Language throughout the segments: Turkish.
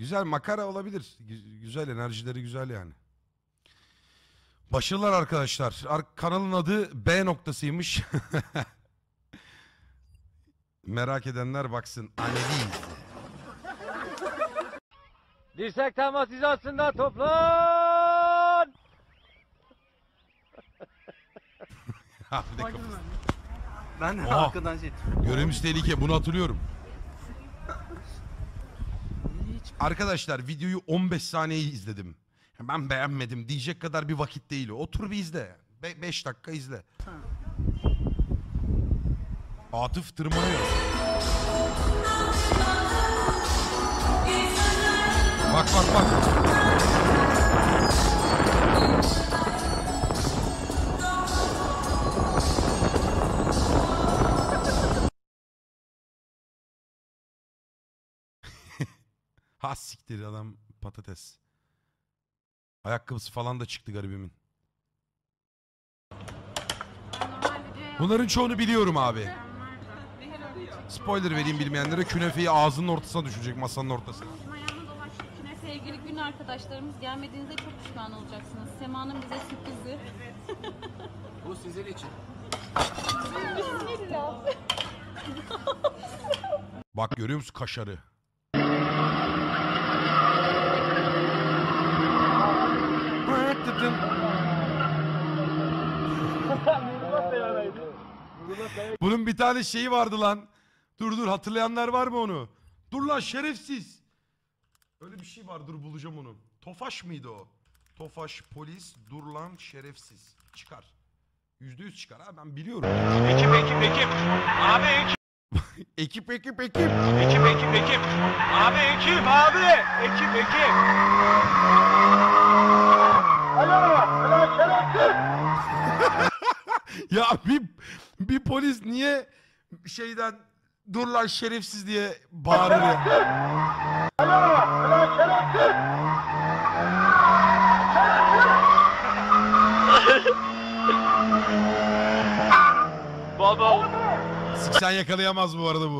Güzel makara olabilir. Güzel enerjileri güzel yani. Başarılar arkadaşlar. Kanalın adı B noktasıymış. Merak edenler baksın. Anneviyiz. Dirsek temas hizasında toplan. Abi de kafası. Ben de Aa, arkadan şey. görevimiz tehlike. Bunu hatırlıyorum. Arkadaşlar videoyu 15 saniye izledim. Ben beğenmedim diyecek kadar bir vakit değil o. Otur bir izle. 5 dakika izle. Atıf tırmanıyor. Bak bak bak. Ha siktir adam patates. Ayakkabısı falan da çıktı garibimin. Bunların çoğunu biliyorum abi. Spoiler vereyim bilmeyenlere, künefeyi ağzının ortasına düşecek, masanın ortasına. Ayağına dolaştı. Sevgili gün arkadaşlarımız, gelmediğinizde çok pişman olacaksınız. Sema'nın bize sürprizi. Bu sizin için. Bak görüyor musun kaşarı? Bunun bir tane şeyi vardı lan. Dur hatırlayanlar var mı onu? Dur lan şerefsiz. Öyle bir şey var, dur bulacağım onu. Tofaş mıydı o? Tofaş polis dur lan şerefsiz. Çıkar. %100 çıkar ha, ben biliyorum. Ekip. Abi ekip. Ekip. Ekip. Abi ekip. Ekip. Alo şerefsiz. Ya bir polis niye şeyden dur lan şerefsiz diye bağırır ya? Alo şerefsiz. Baba. Siksen yakalayamaz bu arada bu.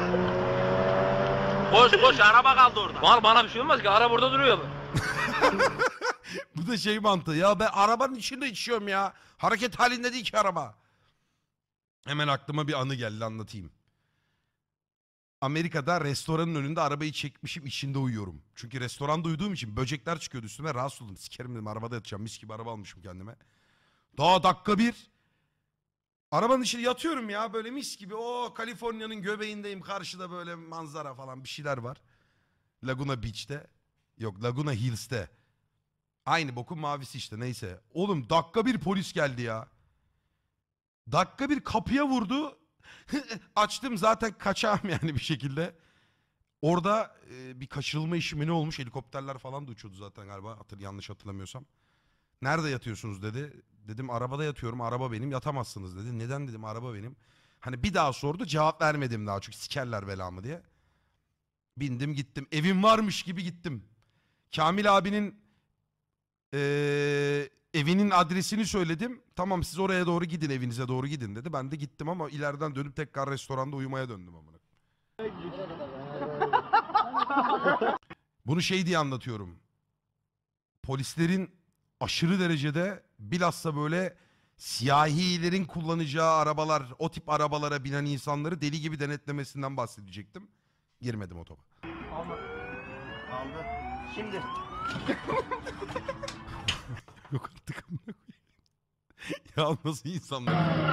Koş araba kaldı orada. Bana bir şey olmaz ki, araba burada duruyor. Bu da şey mantığı ya, ben arabanın içinde içiyorum ya. Hareket halinde değil ki araba. Hemen aklıma bir anı geldi, anlatayım. Amerika'da restoranın önünde arabayı çekmişim, içinde uyuyorum. Çünkü restoranda uyuduğum için böcekler çıkıyordu üstüme, rahatsız oldum. Sikerim dedim, arabada yatacağım, mis gibi araba almışım kendime. Daha dakika bir. Arabanın içinde yatıyorum ya böyle mis gibi. O Kaliforniya'nın göbeğindeyim, karşıda böyle manzara falan bir şeyler var. Laguna Beach'te. Yok, Laguna Hills'te. Aynı bokun mavisi işte, neyse. Oğlum dakika bir polis geldi ya. Dakika bir kapıya vurdu. Açtım zaten, kaçağım yani bir şekilde. Orada bir kaçırılma işi mi ne olmuş, helikopterler falan da uçuyordu zaten galiba, yanlış hatırlamıyorsam. Nerede yatıyorsunuz dedi. Dedim arabada yatıyorum, araba benim, yatamazsınız dedi. Neden dedim, araba benim. Hani bir daha sordu, cevap vermedim daha çünkü sikerler belamı diye. Bindim gittim, evim varmış gibi gittim. Kamil abinin evinin adresini söyledim. Tamam siz oraya doğru gidin, evinize doğru gidin dedi. Ben de gittim ama ileriden dönüp tekrar restoranda uyumaya döndüm amına. Bunu şey diye anlatıyorum. Polislerin aşırı derecede, bilhassa böyle siyahilerin kullanacağı arabalar, o tip arabalara binen insanları deli gibi denetlemesinden bahsedecektim. Girmedim o topa. Aldı. Şimdi. Yok artık amına koyayım. Ya nasıl insanlar?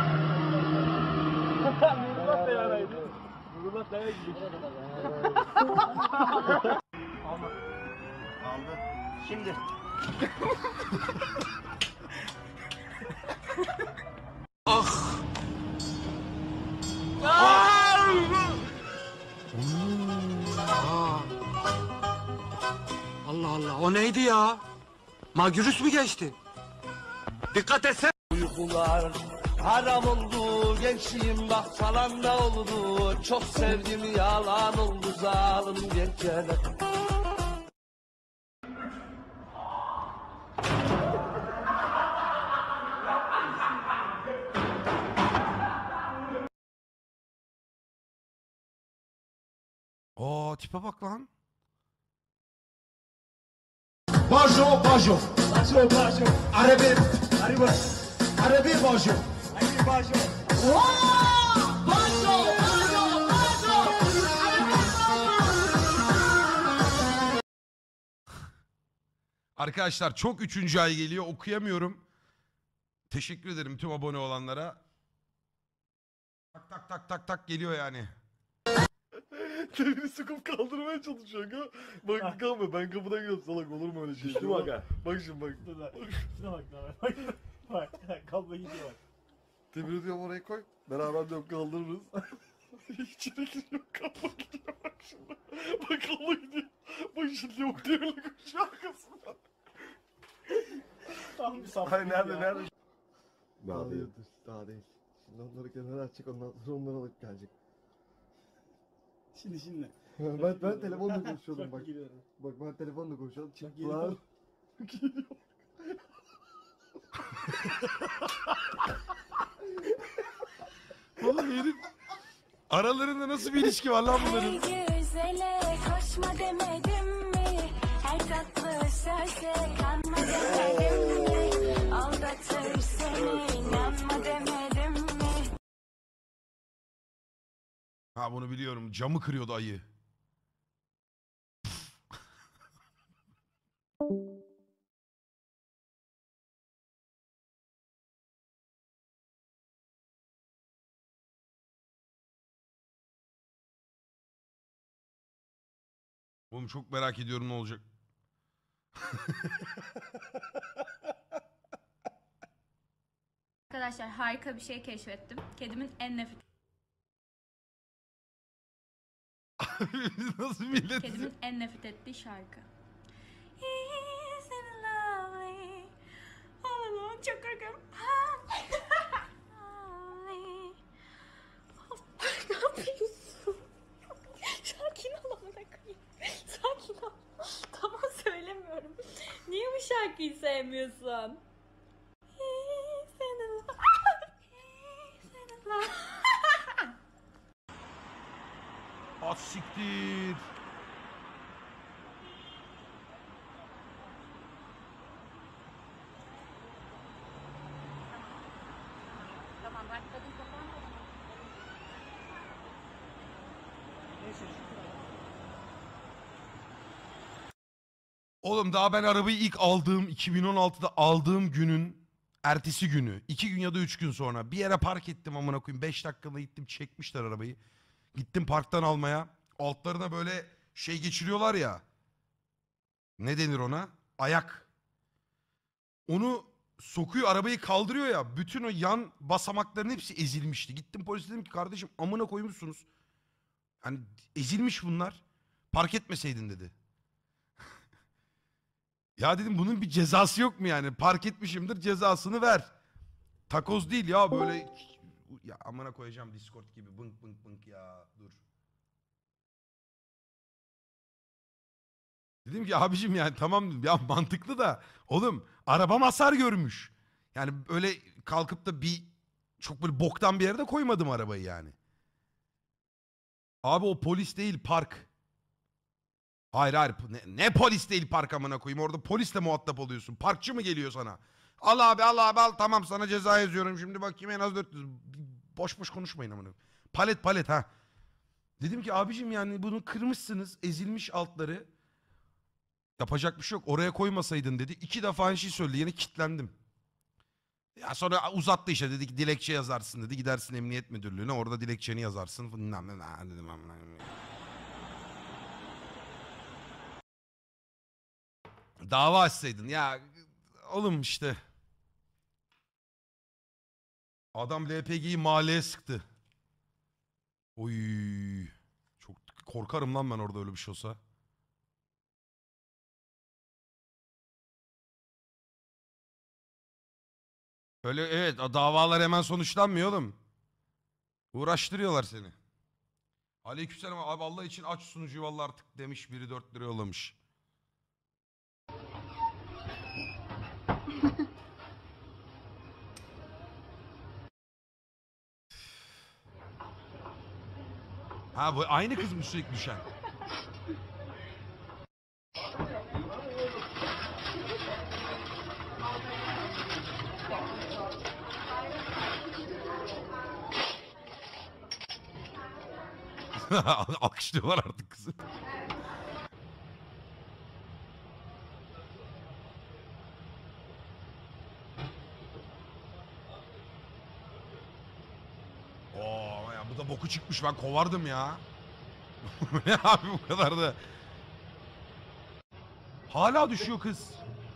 Aldı. Şimdi. Allah Allah, o neydi ya? Magürüs mü geçti? Dikkat etsene. Uykular haram oldu, gençliğim bak falan da oldu. Çok sevdim yalan oldu zalim geceler. Aa tipe bak lan. Peugeot, Peugeot. Peugeot, Peugeot. Arabi, Arabi. Arabi Peugeot. Arabi Peugeot. Arkadaşlar çok 3. ay geliyor, okuyamıyorum. Teşekkür ederim tüm abone olanlara. Tak tak tak tak tak geliyor yani. Kendini sıkıp kaldırmaya çalışıyor ha. Bak kalma, ben kapıdan gidiyorum, salak olur mu öyle şey? Düştü bak ha. Bak şimdi bak. Şuna bak lan. Bak kablo gidiyor bak. Demir diyorum oraya koy. Beraber diyorum kaldırırız. İçine giriyor, kapı gidiyor bak şimdi. Bak kablo gidiyor. Bak şimdi yok demirle koşuyor arkasından. Tam bir sapık Hayır nerede ya. nerede? Daha değil. Daha değil. Şimdi onları kenara atacak, ondan sonra onları alıp gelecek. Şimdi. Ben telefonla konuşuyordum Bak bak. giriyorum. Bak ben telefonla konuşuyordum. geliyor. Çıktılar. Oğlum herif aralarında nasıl bir ilişki var lan bunların? Güzele koşma demedim mi? Her tatlı söze kanma demedim mi? Aldatır seni inanma demedim mi? Ha bunu biliyorum, camı kırıyordu ayı. Oğlum çok merak ediyorum ne olacak. Arkadaşlar harika bir şey keşfettim. Kedimin en nefret Nasıl millet? Kedimin en nefret ettiği şarkı. Isn't it lovely? Allah'ım çok korkuyorum. Ne yapıyorsun? Sakin ol amına koyayım. Sakin ol. Tamam söylemiyorum. Niye bu şarkıyı sevmiyorsun? Isn't it lovely? Az siktir. Tamam bak kadın kapanma. Oğlum daha ben arabayı ilk aldığım 2016'da aldığım günün ertesi günü 2 gün ya da 3 gün sonra bir yere park ettim amına koyayım, 5 dakikada gittim, çekmişler arabayı. Gittim parktan almaya, altlarına böyle şey geçiriyorlar ya, ne denir ona, ayak, onu sokuyor, arabayı kaldırıyor ya, bütün o yan basamakların hepsi ezilmişti. Gittim polise dedim ki kardeşim amına koymuşsunuz, hani ezilmiş bunlar, park etmeseydin dedi. Ya dedim bunun bir cezası yok mu yani? Park etmişimdir, cezasını ver. Takoz değil ya böyle. Ya amına koyacağım Discord gibi bınk bınk bınk ya, dur. Dedim ki abicim yani tamam ya, mantıklı da oğlum arabam hasar görmüş. Yani öyle kalkıp da bir çok böyle boktan bir yerde koymadım arabayı yani. Abi o polis değil, park. Hayır ne polis değil park amına koyayım, orada polisle muhatap oluyorsun. Parkçı mı geliyor sana? Al abi al tamam sana ceza yazıyorum şimdi, bakayım en az 400. Boş boş konuşmayın amına. Palet ha. Dedim ki abicim yani bunu kırmışsınız, ezilmiş altları. Yapacak bir şey yok, oraya koymasaydın dedi. 2 defa aynı şey söyledi, yine kilitlendim. Ya sonra uzattı işte, dedi ki dilekçe yazarsın dedi. Gidersin emniyet müdürlüğüne, orada dilekçeni yazarsın. Dedim amına. Dava açsaydın ya oğlum işte. Adam LPG'yi mahalleye sıktı. Oy. Çok korkarım lan ben orada öyle bir şey olsa. Öyle evet, o davalar hemen sonuçlanmıyor oğlum. Uğraştırıyorlar seni. Aleykümselam abi, Allah için aç sunucuyu vallahi artık demiş biri, 4 lira yollamış. Ha bu aynı kız mı sürekli düşen? Alkışlıyorlar artık kızı. Oo ya bu da boku çıkmış, ben kovardım ya. Ne abi bu kadar da. Hala düşüyor kız.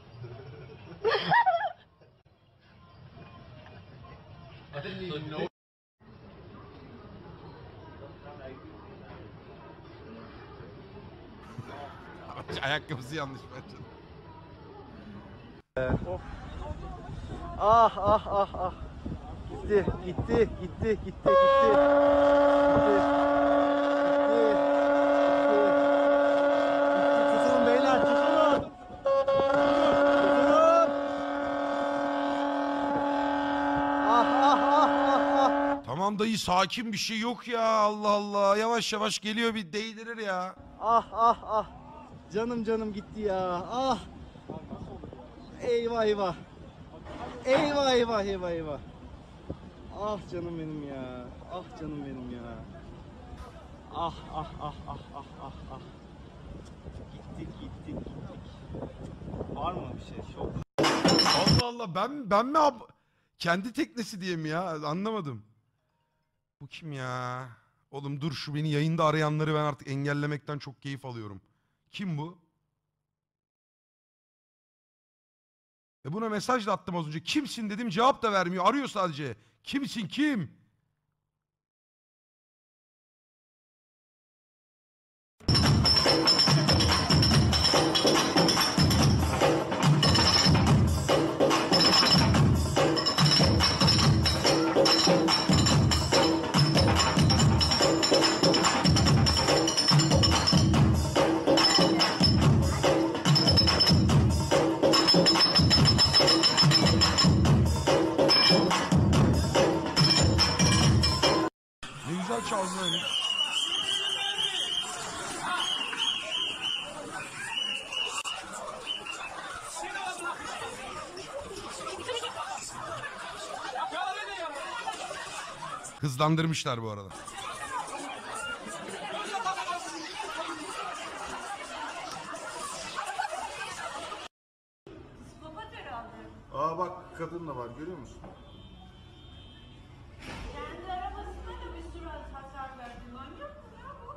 Ayakkabısı yanlış bence. Ah ah ah ah. Gitti gitti gitti gitti gitti. Tutunun beyler, tutunun. Tutunun. Ah ah ah ah ah. Tamam dayı, sakin, bir şey yok ya, Allah Allah. Yavaş yavaş geliyor, bir değdirir ya. Ah ah ah. Canım canım gitti ya. Ah. Eyvah eyvah. Eyvah eyvah eyvah eyvah. Ah canım benim ya. Ah canım benim ya. Ah ah ah ah ah ah ah. Gittik gittik gittik. Var mı bir şey? Şok. Allah Allah, ben mi kendi teknesi diye mi ya, anlamadım. Bu kim ya? Oğlum dur, şu beni yayında arayanları ben artık engellemekten çok keyif alıyorum. Kim bu? Buna mesaj da attım az önce. Kimsin dedim, cevap da vermiyor. Arıyor sadece. Kimsin, kim? Ne güzel çaldın öyle. Hızlandırmışlar bu arada. Aa bak, kadın da var, görüyor musun? Kendi arabasına da bir sürü hasar verdi. Manyak mı ya bu?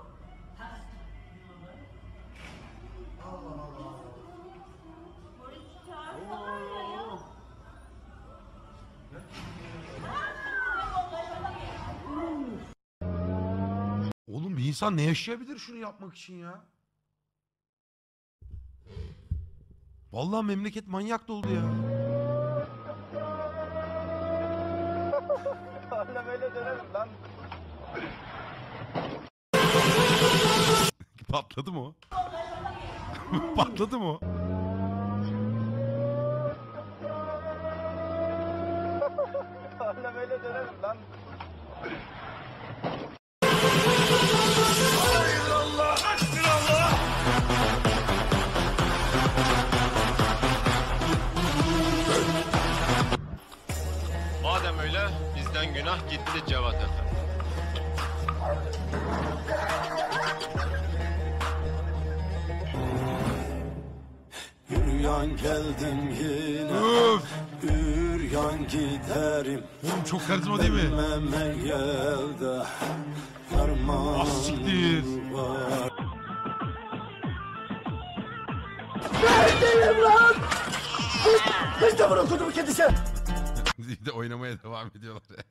Allah Allah. Polis çağırsana ya. Oğlum bir insan ne yaşayabilir şunu yapmak için ya? Vallahi memleket manyak doldu ya. Öyle böyle dönelim lan. Patladı mı o? Patladı mı o? Öyle böyle dönelim lan. Madem öyle bizden günah gitti Cevat Efendi. Üryan geldim yine, üryan giderim. Oğlum çok karizma değil mi? Yelde karman siktir. var. Neredeyim lan? Hiç de bunu kutumu kedisi. Bir de oynamaya devam ediyorlar ya.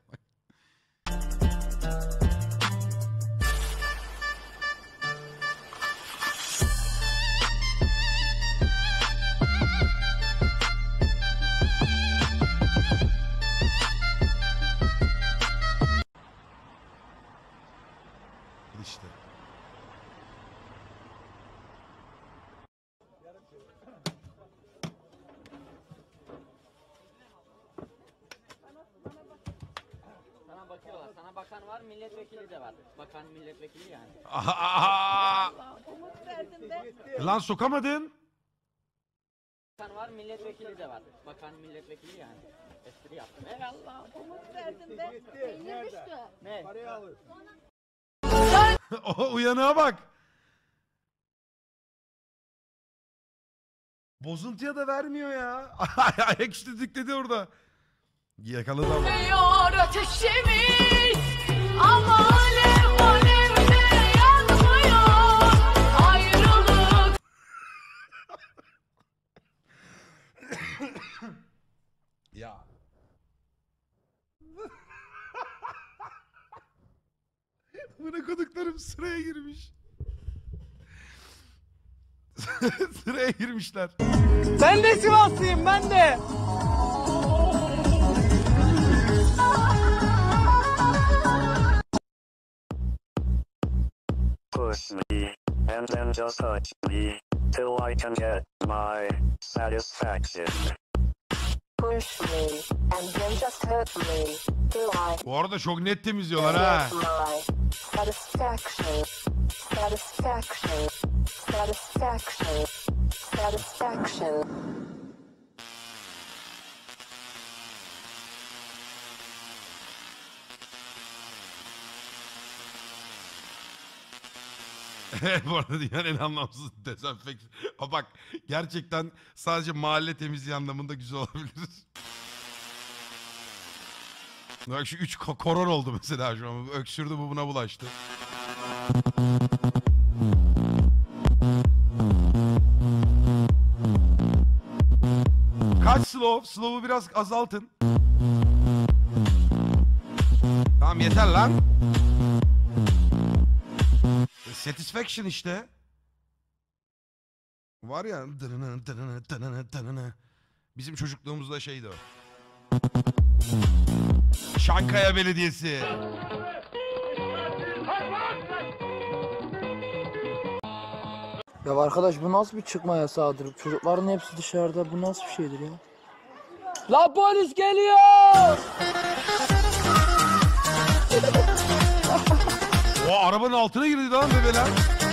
İşte. Sana bakıyorlar. Sana bakan var, milletvekili de var. Bakan milletvekili yani. Aha! Umut verdin be. Lan sokamadın. Bakan var, milletvekili de var. Bakan milletvekili yani. Espri yaptım. Eyvallah. Umut verdin be. Peynir düştü. Ne? Parayı alır. O uyanığa bak. Bozuntuya da vermiyor ya. Ayaküstü dükledi orada. Yakaladı ama. Yanıyor ateşimiz ama alev alevde yanmıyor. Ayrılık. Ya. Buna koduklarım sıraya girmiş. Sıraya girmişler. Ben de Sivaslıyım ben de. Push me, and then just touch me, till I can get my satisfaction. Push me and then just hurt me till I Bu arada çok net temizliyorlar ha. get my satisfaction. Satisfaction. Satisfaction. Satisfaction. Bu arada dünyanın en anlamsız dezenfeksiyon. Bak gerçekten sadece mahalle temizliği anlamında güzel olabilir. Bak şu 3 koron oldu mesela şu an. Öksürdü bu buna bulaştı. Kaç slow? Slow'u biraz azaltın. Tamam yeter lan. Satisfaction işte. Var ya. Bizim çocukluğumuzda şeydi o. Şankaya Belediyesi. Ya arkadaş bu nasıl bir çıkma yasağıdır? Çocukların hepsi dışarıda. Bu nasıl bir şeydir ya? La polis geliyor! O arabanın altına girdi lan bebeler.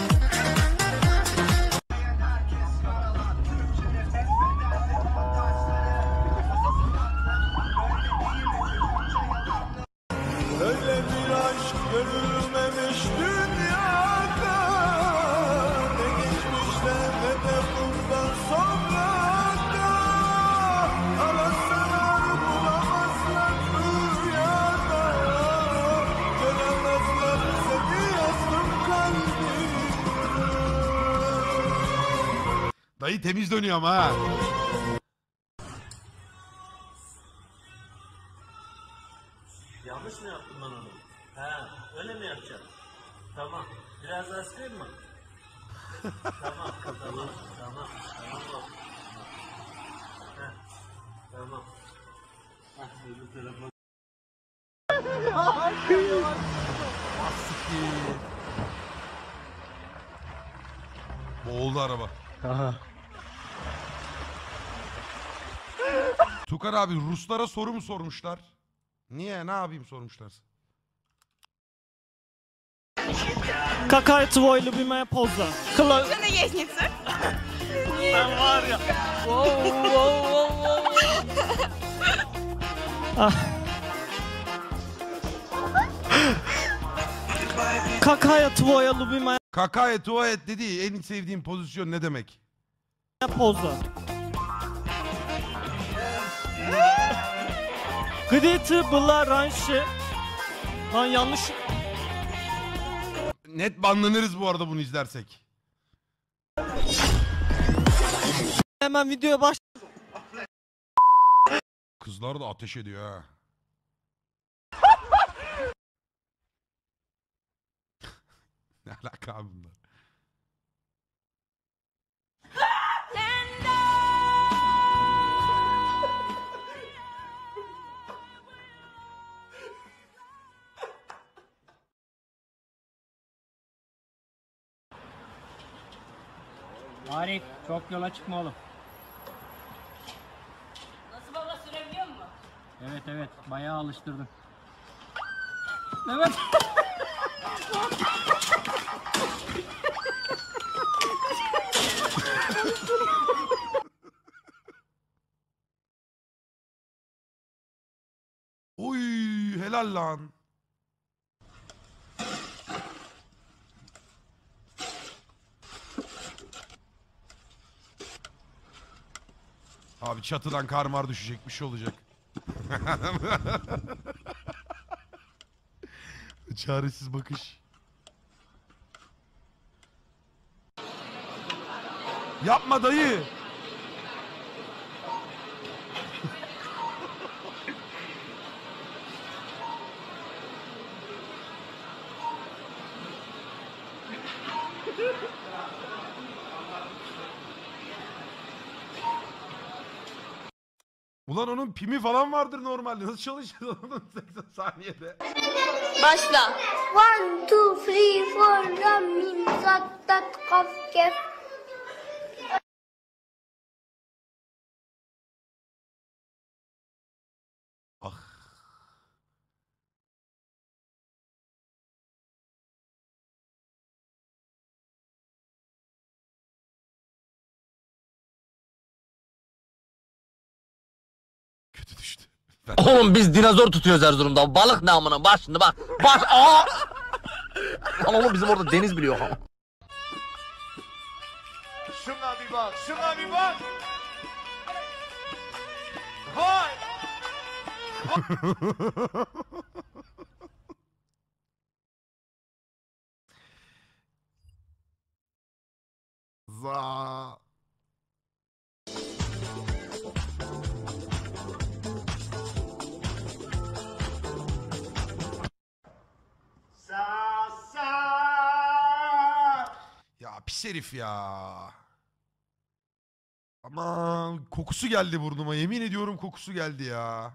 Öyle bir aşk görülmemiş dünyada, ne geçmişte ne de bundan sonra da. Arasalar bulamazlar rüyada, göremezler seni yazdım kalbim. Dayı temiz dönüyor ama ha. Yanlış mı yaptım ben onu? Ha, öyle mi yapacağım? Tamam. Biraz daha sıkayım mı? Tamam, tamam, tamam, tamam. Heh, tamam. Heh, bu tarafa. Boğuldu araba. Tukar abi Ruslara soru mu sormuşlar? Niye? Ne yapayım sormuşlar. Какая твой любимая поза? Ты на лестнице. Там Варя. Какая твоя любимая Kakaya tuvalet dediği en sevdiğim pozisyon ne demek? поза? Где ты была раньше? Lan yanlış. Net banlanırız bu arada bunu izlersek. Hemen videoya baş. Kızlar da ateş ediyor ha. Ne alaka abi bunlar? Arif, çok yola çıkma oğlum. Nasıl baba sürebiliyor musun? Evet evet, bayağı alıştırdın. Evet. Oy helal lan. Abi çatıdan karmar düşecek, bir şey olacak. Çaresiz bakış. Yapma dayı. Ulan onun pimi falan vardır normalde. Nasıl çalışıyor onun 80 saniyede? Başla. 1, 2, 3, 4, lam, mim, zat, tat, kaf, kef. Ah. Kötü düştü. Oğlum biz dinozor tutuyoruz Erzurum'da. Balık ne amına? Bak şimdi bak. Bak aa! Ama oğlum bizim orada deniz biliyor ha. Şuna bir bak, şuna bir bak. Vay. Za. Ya pis herif ya. Aman kokusu geldi burnuma. Yemin ediyorum kokusu geldi ya.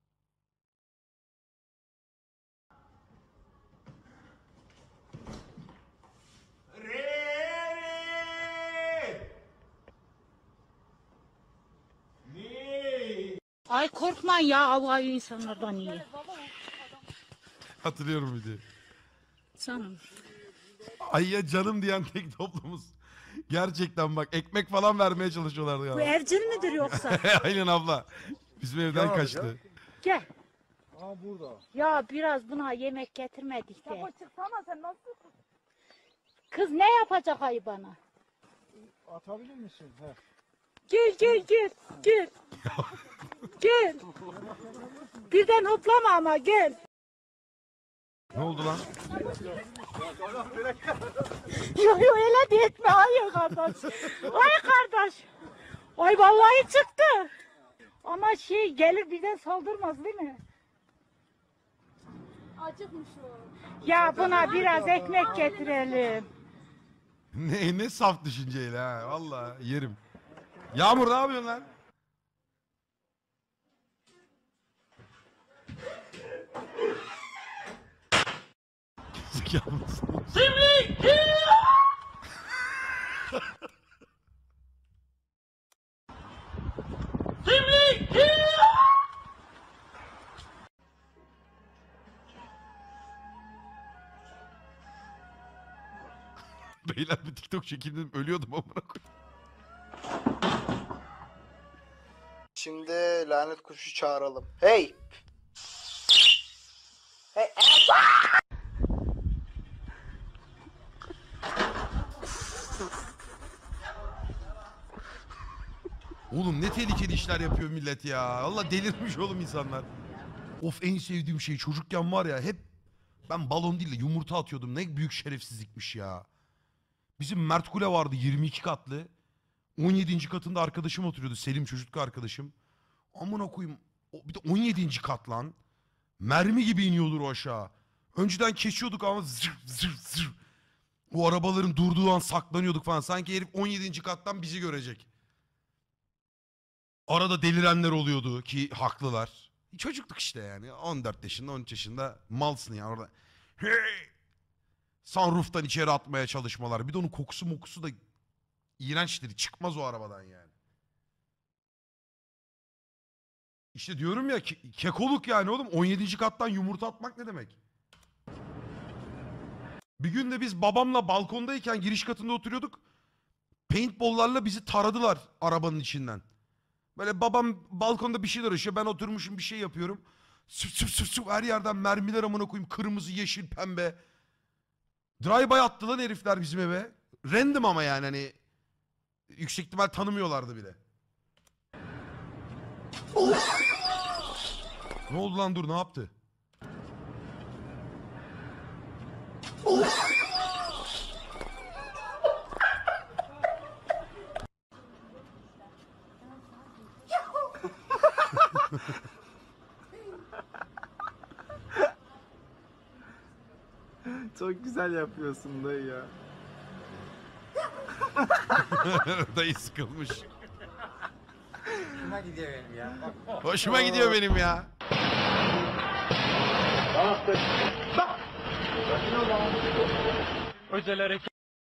Ay korkmayın ya avayı insanlardan iyi. Hatırlıyorum bir de. Canım. Ay ya canım diyen tek toplumuz. Gerçekten bak ekmek falan vermeye çalışıyorlardı ya. Bu evcil midir yoksa? Aynen abla. Bizim evden kaçtı. Gel. Aa burada. Ya biraz buna yemek getirmedik de. Baba çıksana sen nasıl? Kız ne yapacak ayı bana? Atabilir misin? He. Gel gel gel gel. Gel. Birden hoplama ama gel. Ne oldu lan? Yok yok öyle de etme hayır kardeş. Ay kardeş. Ay vallahi çıktı. Ama şey gelir birden saldırmaz değil mi? Acıkmış o. Ya buna biraz ekmek getirelim. Ne saf düşünceyle ha. Vallahi yerim. Yağmur ne yapıyorsun lan? Zekalı mısın? Beyler bir TikTok çekildim ölüyordum amına koyayım. Şimdi lanet kuşu çağıralım. Hey! Hey! Oğlum ne tehlikeli işler yapıyor millet ya. Allah delirmiş oğlum insanlar. Of en sevdiğim şey çocukken var ya hep ben balon değil de yumurta atıyordum. Ne büyük şerefsizlikmiş ya. Bizim Mert Kule vardı 22 katlı. 17. katında arkadaşım oturuyordu. Selim çocukluk arkadaşım. Amına koyayım. Bir de 17. kat lan. Mermi gibi iniyordur o aşağı. Önceden kesiyorduk ama zır zır zır. O arabaların durduğu an saklanıyorduk falan. Sanki herif 17. kattan bizi görecek. Arada delirenler oluyordu ki haklılar. Çocukluk işte yani. 14 yaşında 13 yaşında malsın ya orada. Hey! Sunroof'tan içeri atmaya çalışmalar. Bir de onun kokusu mokusu da iğrençtir. Çıkmaz o arabadan yani. İşte diyorum ya kekoluk yani oğlum. 17. kattan yumurta atmak ne demek? Bir gün de biz babamla balkondayken giriş katında oturuyorduk. Paintball'larla bizi taradılar arabanın içinden. Böyle babam balkonda bir şeyler uğraşıyor. Ben oturmuşum bir şey yapıyorum. Süp süp süp süp her yerden mermiler amına koyayım. Kırmızı, yeşil, pembe. Drive-by attı lan herifler bizim eve. Random ama yani hani. Yüksek ihtimal tanımıyorlardı bile. Ne oldu lan, dur, ne yaptı? Çok güzel yapıyorsun dayı ya. Dayı sıkılmış. Hoşuma gidiyor benim ya. Hoşuma gidiyor benim ya. Özel hareket.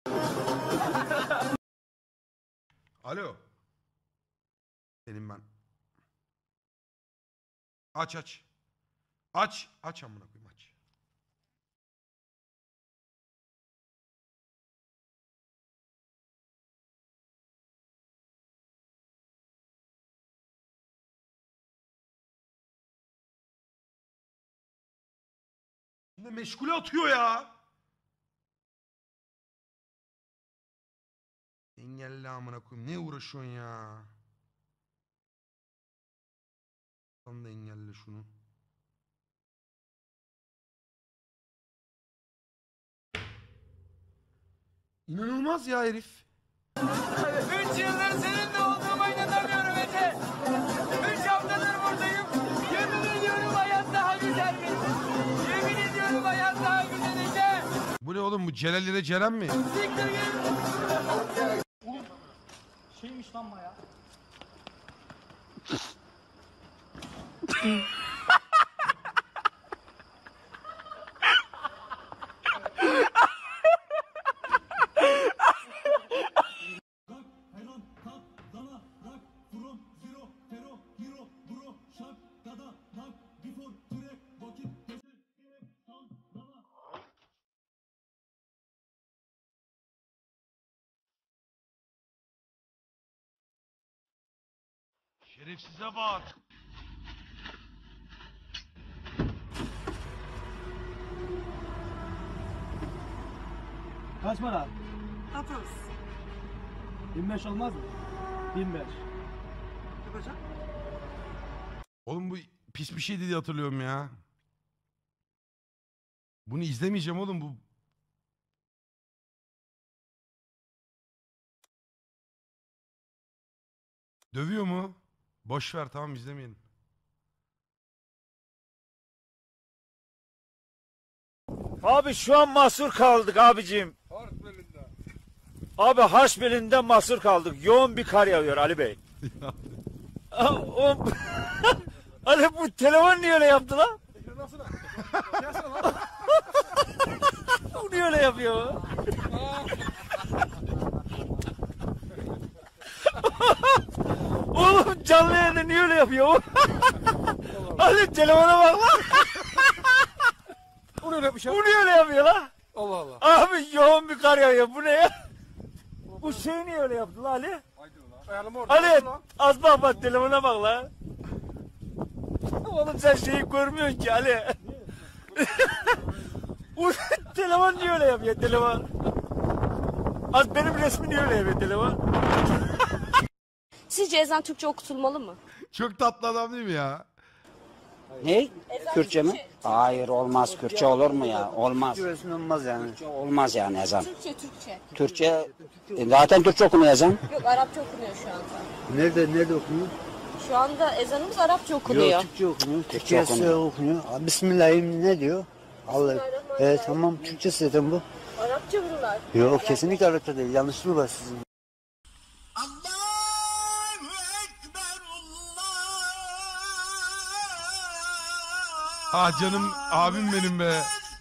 Alo. Senin ben. Aç aç. Aç. Aç amına koyayım, aç. Şimdi meşgule atıyor ya. Engelli amına koyayım. Ne uğraşıyorsun ya? Sen de engelle şunu. İnanılmaz ya herif. 3 yıldır seninle olduğuma inanamıyorum Ete. 3 haftadır buradayım. Yemin ediyorum hayat daha güzelmiş. Yemin ediyorum hayat daha güzel Ete. Bu ne oğlum, bu Celal ile Ceren mi? Siktir git. Şeymiş lan ya. Şerefsize bak. Kaç para? 30. 25 olmaz mı? 25. Yapacak. Oğlum bu pis bir şey diye hatırlıyorum ya. Bunu izlemeyeceğim oğlum, bu. Dövüyor mu? Boş ver, tamam, izlemeyelim. Abi şu an mahsur kaldık abicim. Abi Harçbeli'nde mahsur kaldık. Yoğun bir kar yağıyor Ali Bey. Ali bu telefon niye öyle yaptı lan? Bu niye öyle yapıyor? Oğlum canlı yayında niye öyle yapıyor? Ali telefona bak lan. Bu ne yapmış ya? Bu niye öyle yapıyor lan? Allah Allah. Abi yoğun bir kar yağıyor. Bu ne ya? Bu şey niye öyle yaptı lan Ali? Ayarlama orada. Ali az bak telefona bak lan. Oğlum sen şeyi görmüyorsun ki Ali. Bu telefon niye öyle yapıyor telefon? Az benim resmi niye öyle yapıyor telefon? Sizce ezan Türkçe okutulmalı mı? Çok tatlı adam değil mi ya? Ne? Kürtçe mi? Hayır olmaz. Kürtçe olur mu ya? Olmaz. Olmaz yani. Olmaz yani ezan. Türkçe. Türkçe zaten Türkçe okunuyor ezan. Yok Arapça okunuyor şu anda. Nerede okunuyor? Şu anda ezanımız Arapça okunuyor. Yok Türkçe okunuyor. Türkçe okunuyor. okunuyor. Bismillahirrahmanirrahim ne diyor? Allah. Tamam Türkçe zaten bu. Arapça bunlar. Yok kesinlikle Arapça değil. Yanlışlığı var sizin. Ah canım abim benim be.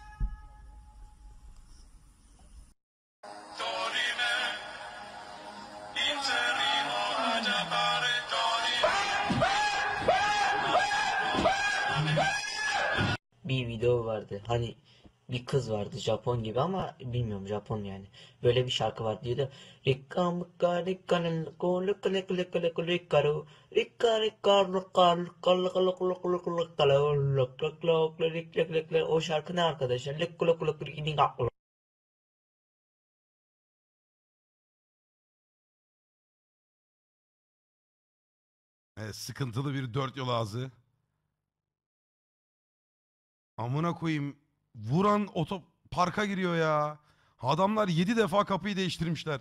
Bir video vardı. Hani bir kız vardı Japon gibi ama bilmiyorum Japon yani. Böyle bir şarkı var diyordu. Rikka mıkka rikka nılko lıkka lıkka lıkka lıkka rikka ru rikka rikka lıkka lıkka lıkka lıkka lıkka lıkka lıkka lıkka lıkka lıkka lıkka. O şarkı ne arkadaşlar? Lıkka lıkka lıkka lıkka. Evet, sıkıntılı bir 4 yol ağzı. Amına koyayım. Vuran otoparka giriyor ya. Adamlar 7 defa kapıyı değiştirmişler.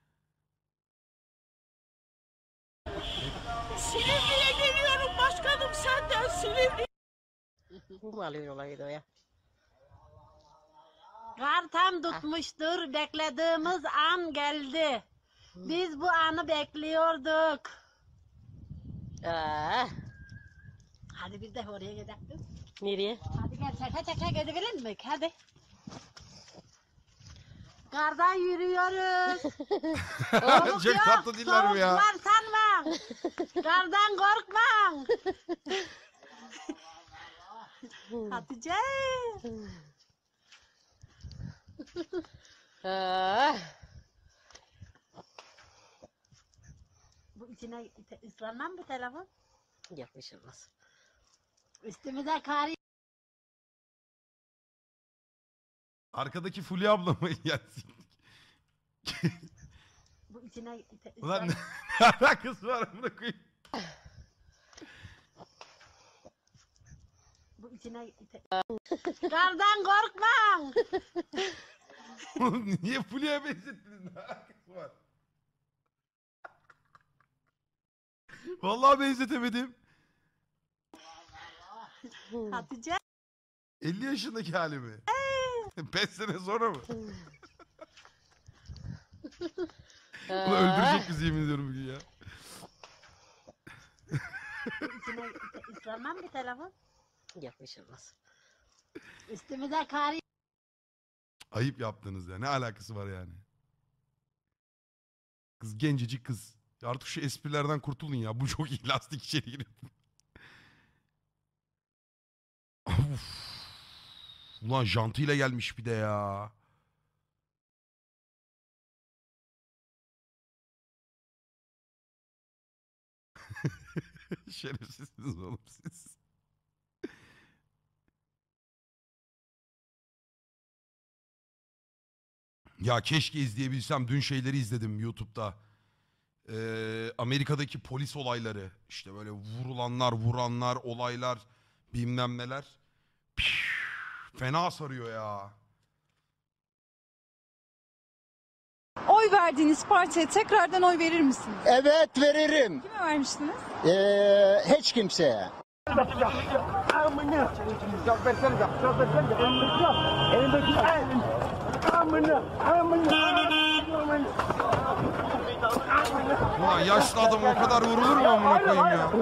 Silivri'ye geliyorum başkanım senden Silivri. Bu alıyor olaydı o ya. Kar tam tutmuştur. Beklediğimiz an geldi. Biz bu anı bekliyorduk. Hadi biz de oraya gidelim. Nereye? Hadi gel çeke çeke gidelim mi? Hadi. Kardan yürüyoruz. Soğuk Çok yok, tatlı diller bu ya. soğuk var sanma. Kardan korkma. Hatice. Bu içine ıslanmam bu telefon. Yapışılmaz. Üstümüze kar. Arkadaki Fulya abla mı? Bu içine Ulan ne alakası var amına koyayım. Bu içine kardan korkma. Oğlum niye Fulya'ya benzettiniz? Ne alakası var? Vallahi benzetemedim. Hatice. 50 yaşındaki halimi. 5 sene sonra mı? Ulan öldürecek bizi yemin ediyorum bugün ya. İçine ıslanmam bir telefon. Yapışılmaz. Üstümüze kar. Ayıp yaptınız ya. Ne alakası var yani? Kız gencecik kız. Artık şu esprilerden kurtulun ya. Bu çok iyi. Lastik içeri giriyor. Uf. Ulan jantıyla gelmiş bir de ya. Şerefsizsiniz oğlum siz. Ya keşke izleyebilsem. Dün şeyleri izledim YouTube'da. Amerika'daki polis olayları. İşte böyle vurulanlar, vuranlar, olaylar, bilmem neler. Fena sarıyor ya. Oy verdiğiniz partiye tekrardan oy verir misiniz? Evet veririm. Kime vermiştiniz? Hiç kimseye. Ulan yaşlı adam o kadar vurulur mu amına koyayım ya?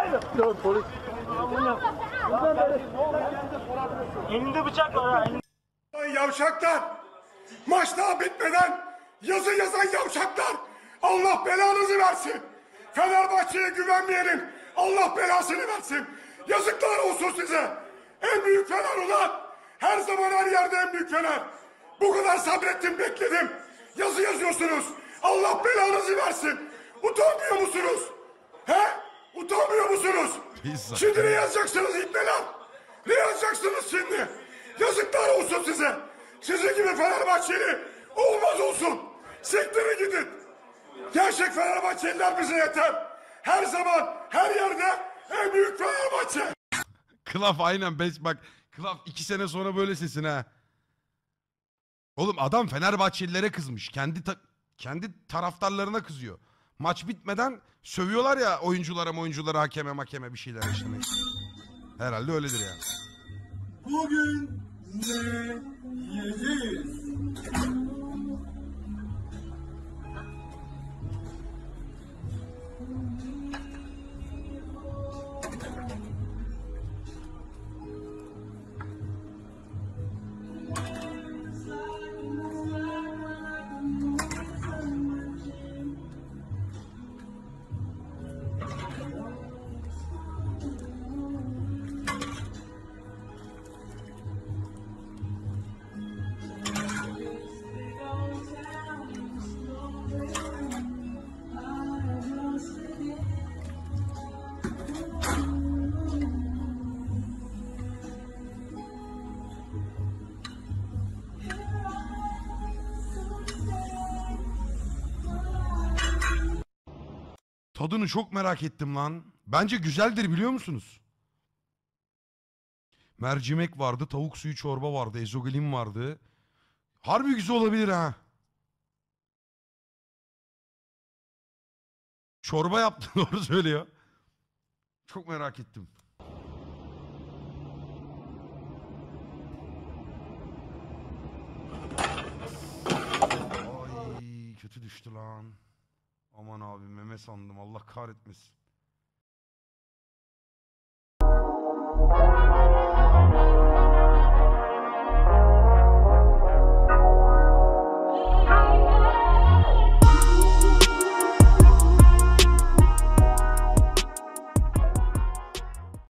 Elinde bıçak var ha. Yavşaklar! Maç daha bitmeden yazı yazan yavşaklar! Allah belanızı versin! Fenerbahçe'ye güvenmeyenin Allah belasını versin! Yazıklar olsun size! En büyük Fener ulan! Her zaman her yerde en büyük Fener! Bu kadar sabrettim bekledim! Yazı yazıyorsunuz! Allah belanızı versin! Utanmıyor musunuz? He? Utanmıyor musunuz? Şimdi ne yazacaksınız İbneler? Ne yazacaksınız şimdi? Yazıklar olsun size. Sizin gibi Fenerbahçeli olmaz olsun. Sektere gidin. Gerçek Fenerbahçeliler bize yeter. Her zaman, her yerde en büyük Fenerbahçe. Klaf aynen. Bak Klaf 2 sene sonra böyle sesin ha. Oğlum adam Fenerbahçelilere kızmış. Kendi taraftarlarına kızıyor. Maç bitmeden sövüyorlar ya oyunculara, hakeme bir şeyler işte. Herhalde öyledir yani. Bugün ne yiyeceğiz? Tadını çok merak ettim lan. Bence güzeldir biliyor musunuz? Mercimek vardı, tavuk suyu çorba vardı, ezogelin vardı. Harbi güzel olabilir ha. Çorba yaptı doğru söylüyor. Çok merak ettim. Ay kötü düştü lan. Aman abi meme sandım Allah kahretmesin.